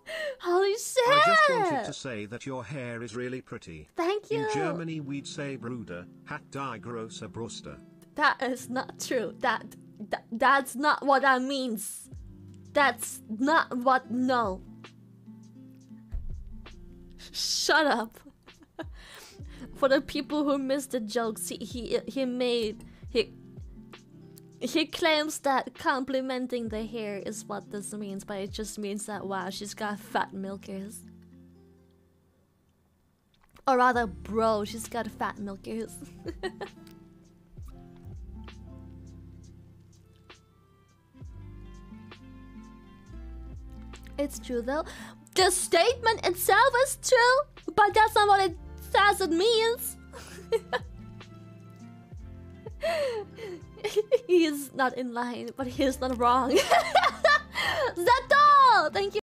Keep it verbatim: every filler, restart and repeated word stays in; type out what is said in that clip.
Holy shit! I just wanted to say that your hair is really pretty. Thank you. In Germany we'd say Bruder, hat die große Brüste. That is not true. That, that that's not what that means. That's not what. No. Shut up. For the people who missed the jokes, he he he made he he claims that complimenting the hair is what this means, but it just means that wow, she's got fat milkers. Or rather, bro, she's got fat milkers. It's true though. The statement itself is true, but that's not what it says it means. He is not in line, but he is not wrong. Zeto! Thank you.